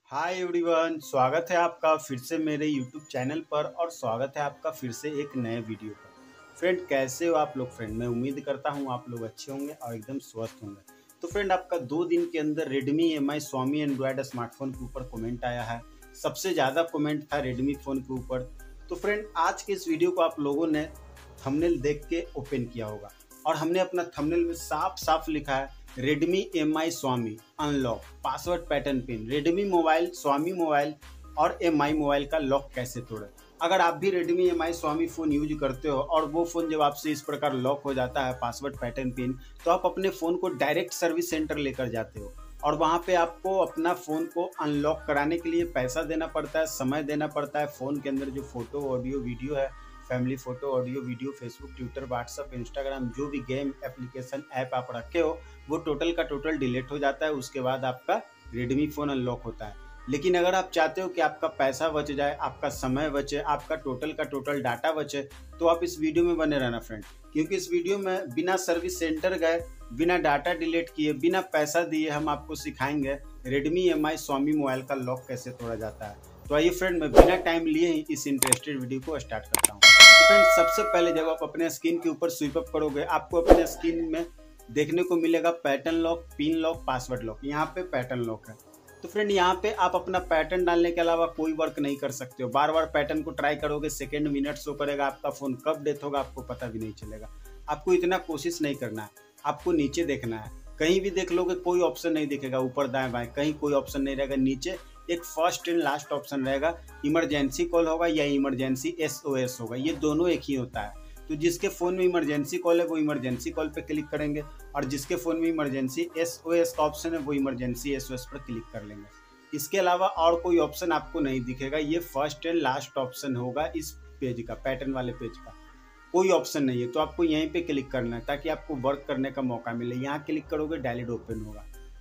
Hi everyone, स्वागत है आपका फिर से मेरे यूट्यूब चैनल पर और स्वागत है आपका फिर से एक नए वीडियो पर। फ्रेंड, कैसे हो आप लोग? फ्रेंड, मैं उम्मीद करता हूँ आप लोग अच्छे होंगे और एकदम स्वस्थ होंगे। तो फ्रेंड, आपका 2 दिन के अंदर Redmi Mi Xiaomi android smartphone के ऊपर कमेंट आया है। सबसे ज़्यादा कमेंट था Redmi फ़ोन के ऊपर। तो फ्रेंड, आज के इस वीडियो को आप लोगों ने थंबनेल देख के ओपन किया होगा और हमने अपना थंबनेल में साफ साफ लिखा है Redmi Mi Xiaomi unlock password pattern pin. Redmi mobile, Xiaomi mobile और Mi मोबाइल का लॉक कैसे तोड़े। अगर आप भी Redmi Mi Xiaomi phone use करते हो और वो फ़ोन जब आपसे इस प्रकार लॉक हो जाता है पासवर्ड पैटर्न पिन, तो आप अपने फ़ोन को डायरेक्ट सर्विस सेंटर लेकर जाते हो और वहाँ पे आपको अपना फ़ोन को अनलॉक कराने के लिए पैसा देना पड़ता है, समय देना पड़ता है। फ़ोन के अंदर जो फोटो ऑडियो वीडियो है, family photo audio video, Facebook, Twitter, WhatsApp, Instagram, जो भी गेम एप्लीकेशन ऐप आप रखे हो वो टोटल का टोटल डिलीट हो जाता है। उसके बाद आपका Redmi फ़ोन अनलॉक होता है। लेकिन अगर आप चाहते हो कि आपका पैसा बच जाए, आपका समय बचे, आपका टोटल का टोटल डाटा बचे, तो आप इस वीडियो में बने रहना फ्रेंड, क्योंकि इस वीडियो में बिना सर्विस सेंटर गए, बिना डाटा डिलीट किए, बिना पैसा दिए हम आपको सिखाएंगे Redmi Mi स्वामी मोबाइल का लॉक कैसे तोड़ा जाता है। तो आइए फ्रेंड, मैं बिना टाइम लिए ही इस इंटरेस्टेड वीडियो को स्टार्ट करता हूँ। तो फ्रेंड, सबसे पहले जब आप अपने स्क्रीन के ऊपर स्वीप अप करोगे, आपको अपने स्क्रीन में देखने को मिलेगा pattern lock, pin lock, password lock. यहाँ पे पैटर्न लॉक है। तो फ्रेंड, यहाँ पे आप अपना पैटर्न डालने के अलावा कोई वर्क नहीं कर सकते हो। बार बार पैटर्न को ट्राई करोगे, सेकेंड मिनट शो करेगा, आपका फ़ोन कब डेथ होगा आपको पता भी नहीं चलेगा। आपको इतना कोशिश नहीं करना है, आपको नीचे देखना है। कहीं भी देख लोगे कोई ऑप्शन नहीं दिखेगा, ऊपर दाएं बाएं कहीं कोई ऑप्शन नहीं रहेगा। नीचे एक फर्स्ट एंड लास्ट ऑप्शन रहेगा, इमरजेंसी कॉल होगा या इमरजेंसी SOS होगा, ये दोनों एक ही होता है। तो जिसके फ़ोन में इमरजेंसी कॉल है वो इमरजेंसी कॉल पे क्लिक करेंगे और जिसके फ़ोन में इमरजेंसी SOS का ऑप्शन है वो इमरजेंसी SOS पर क्लिक कर लेंगे। इसके अलावा और कोई ऑप्शन आपको नहीं दिखेगा। ये फर्स्ट एंड लास्ट ऑप्शन होगा इस पेज का, पैटर्न वाले पेज का। कोई ऑप्शन नहीं है, तो आपको यहीं पे क्लिक करना है ताकि आपको वर्क करने का मौका मिले। यहाँ क्लिक करोगे, डायरेक्ट ओपन होगा।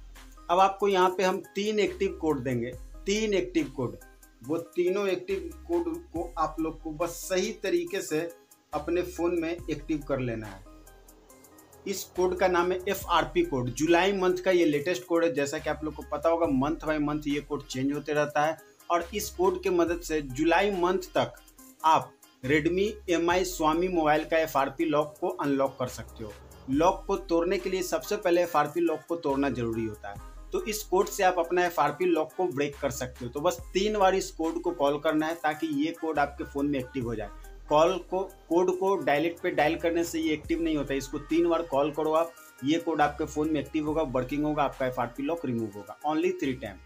अब आपको यहाँ पे हम 3 एक्टिव कोड देंगे, 3 एक्टिव कोड। वो तीनों एक्टिव कोड को आप लोग को बस सही तरीके से अपने फ़ोन में एक्टिव कर लेना है। इस कोड का नाम है FRP कोड। जुलाई मंथ का ये लेटेस्ट कोड है। जैसा कि आप लोग को पता होगा, मंथ बाय मंथ ये कोड चेंज होते रहता है और इस कोड के मदद से जुलाई मंथ तक आप Redmi Mi स्वामी मोबाइल का FRP लॉक को अनलॉक कर सकते हो। लॉक को तोड़ने के लिए सबसे पहले FRP लॉक को तोड़ना जरूरी होता है। तो इस कोड से आप अपना FRP लॉक को ब्रेक कर सकते हो। तो बस 3 बार इस कोड को कॉल करना है ताकि ये कोड आपके फ़ोन में एक्टिव हो जाए। कोड को डायलेक्ट पे डायल करने से ये एक्टिव नहीं होता। इसको 3 बार कॉल करो आप, ये कोड आपके फ़ोन में एक्टिव होगा, वर्किंग होगा, आपका FRP लॉक रिमूव होगा। Only 3 time,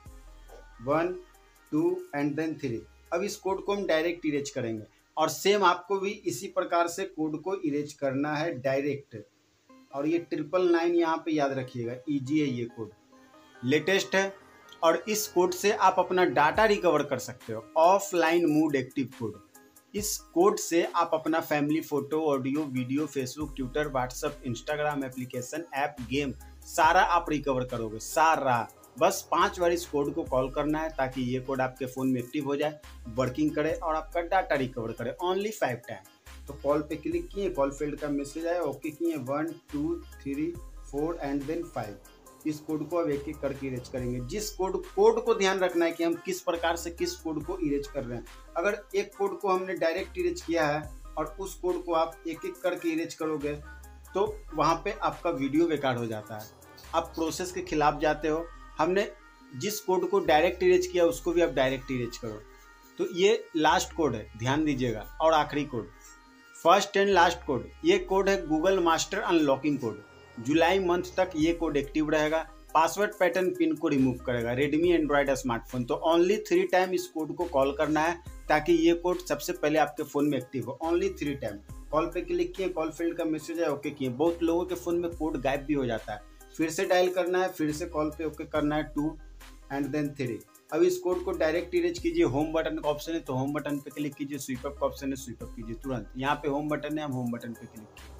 1 2 and then 3। अब इस कोड को हम डायरेक्ट इरेज करेंगे और सेम आपको भी इसी प्रकार से कोड को इरेज करना है डायरेक्ट। और ये 999 यहाँ पे याद रखिएगा, ईजी है ये कोड, लेटेस्ट है और इस कोड से आप अपना डाटा रिकवर कर सकते हो। Offline mode active code. इस कोड से आप अपना family photo, audio, video, Facebook, Twitter, WhatsApp, Instagram application, app, game सारा आप रिकवर करोगे, सारा। बस 5 बार इस कोड को कॉल करना है ताकि ये कोड आपके फ़ोन में एक्टिव हो जाए, वर्किंग करे और आपका डाटा रिकवर करे। Only 5 time. तो कॉल पे क्लिक किए, कॉल फेल्ड का मैसेज आया, ओके किए, 1 2 3 4 एंड देन 5। इस कोड को अब एक एक करके इरेज करेंगे। जिस कोड को ध्यान रखना है कि हम किस प्रकार से किस कोड को इरेज कर रहे हैं। अगर एक कोड को हमने डायरेक्ट इरेज किया है और उस कोड को आप एक एक करके इरेज करोगे तो वहाँ पे आपका वीडियो बेकार हो जाता है, आप प्रोसेस के खिलाफ जाते हो। हमने जिस कोड को डायरेक्ट इरेज किया उसको भी आप डायरेक्ट इरेज करो। तो ये लास्ट कोड है, ध्यान दीजिएगा। और आखिरी code, first and last code, ये कोड है गूगल मास्टर अनलॉकिंग कोड। जुलाई मंथ तक ये कोड एक्टिव रहेगा, पासवर्ड पैटर्न पिन को रिमूव करेगा Redmi एंड्रॉयड स्मार्टफोन। तो ओनली 3 टाइम इस कोड को कॉल करना है ताकि ये कोड सबसे पहले आपके फ़ोन में एक्टिव हो। Only 3 time. कॉल पे क्लिक किए, कॉल फेल्ड का मैसेज है, ओके किए। बहुत लोगों के फ़ोन में कोड गायब भी हो जाता है। फिर से डायल करना है, फिर से कॉल पे ओके करना है, 2 एंड देन 3। अब इस कोड को डायरेक्ट इरेज कीजिए। होम बटन का ऑप्शन है तो होम बटन पे क्लिक कीजिए, स्वीप अप का ऑप्शन है, स्वीप अप कीजिए तुरंत। यहाँ पे होम बटन है, हम होम बटन पे क्लिक कीजिए।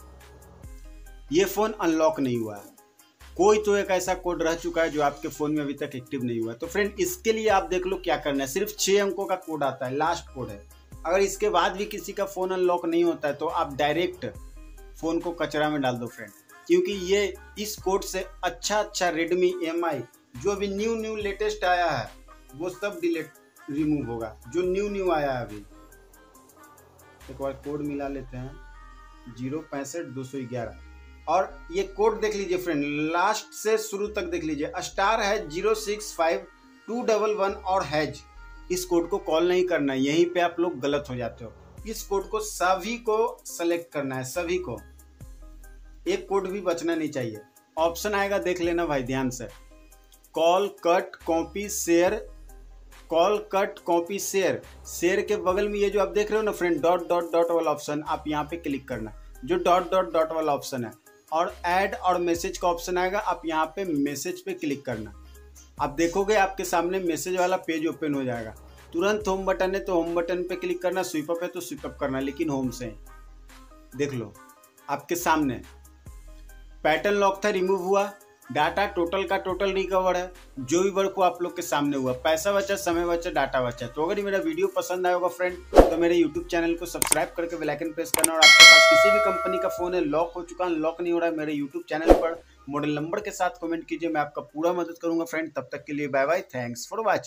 ये फ़ोन अनलॉक नहीं हुआ है। कोई तो एक ऐसा कोड रह चुका है जो आपके फ़ोन में अभी तक एक्टिव नहीं हुआ है। तो फ्रेंड, इसके लिए आप देख लो क्या करना है। सिर्फ 6 अंकों का कोड आता है, लास्ट कोड है। अगर इसके बाद भी किसी का फ़ोन अनलॉक नहीं होता है तो आप डायरेक्ट फ़ोन को कचरा में डाल दो फ्रेंड, क्योंकि ये इस कोड से अच्छा Redmi Mi जो अभी न्यू लेटेस्ट आया है वो सब डिलीट रिमूव होगा जो न्यू आया है अभी। एक बार कोड मिला लेते हैं 065 211 और ये कोड देख लीजिए फ्रेंड, लास्ट से शुरू तक देख लीजिए। स्टार है 065211 और हैज। इस कोड को कॉल नहीं करना है, यहीं पे आप लोग गलत हो जाते हो। इस कोड को सभी को सेलेक्ट करना है, सभी को, एक कोड भी बचना नहीं चाहिए। ऑप्शन आएगा देख लेना भाई ध्यान से, call cut copy share, call cut copy share. Share के बगल में ये जो आप देख रहे हो ना फ्रेंड, डॉट डॉट डॉट वाला ऑप्शन, आप यहाँ पे क्लिक करना, जो डॉट डॉट डॉट वाला ऑप्शन है। और ऐड और मैसेज का ऑप्शन आएगा, आप यहाँ पे मैसेज पे क्लिक करना। आप देखोगे आपके सामने मैसेज वाला पेज ओपन हो जाएगा। तुरंत होम बटन है तो होम बटन पे क्लिक करना, स्वीप अप है तो स्वीप अप करना, लेकिन होम से। देख लो आपके सामने पैटर्न लॉक था, रिमूव हुआ, डाटा टोटल का टोटल रिकवर है, जो भी वर्क को आप लोग के सामने हुआ, पैसा बचा, समय बचा, डाटा बचा। तो अगर ये मेरा वीडियो पसंद आया होगा फ्रेंड तो मेरे यूट्यूब चैनल को सब्सक्राइब करके बेल आइकन प्रेस करना। और आपके पास किसी भी कंपनी का फोन है, लॉक हो चुका है, लॉक नहीं हो रहा है, मेरे यूट्यूब चैनल पर मॉडल नंबर के साथ कमेंट कीजिए, मैं आपका पूरा मदद करूंगा फ्रेंड। तब तक के लिए bye bye, thanks for watching.